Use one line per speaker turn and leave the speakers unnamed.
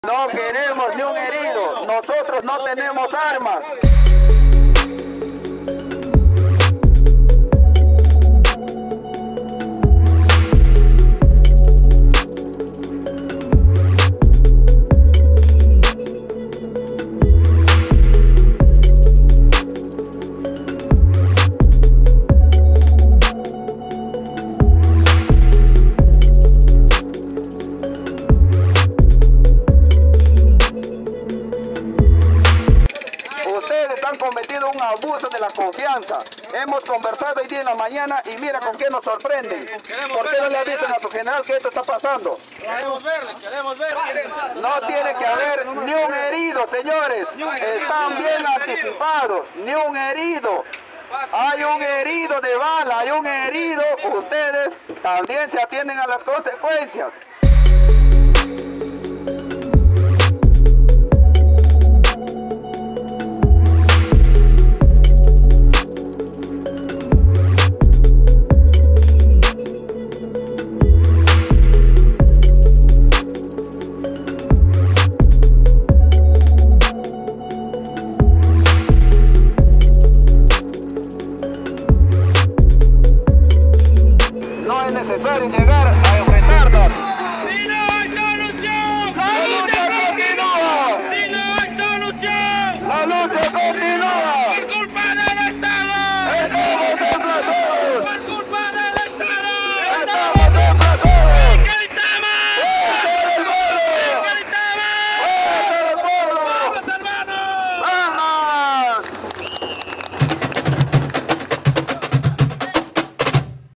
No queremos ni un herido, nosotros no tenemos armas. Ustedes han cometido un abuso de la confianza. Hemos conversado hoy día en la mañana y mira con qué nos sorprenden. ¿Por qué no le avisan a su general que esto está pasando?
Queremos ver.
No tiene que haber ni un herido, señores. Están bien anticipados. Ni un herido. Hay un herido de bala, hay un herido. Ustedes también se atienden a las consecuencias.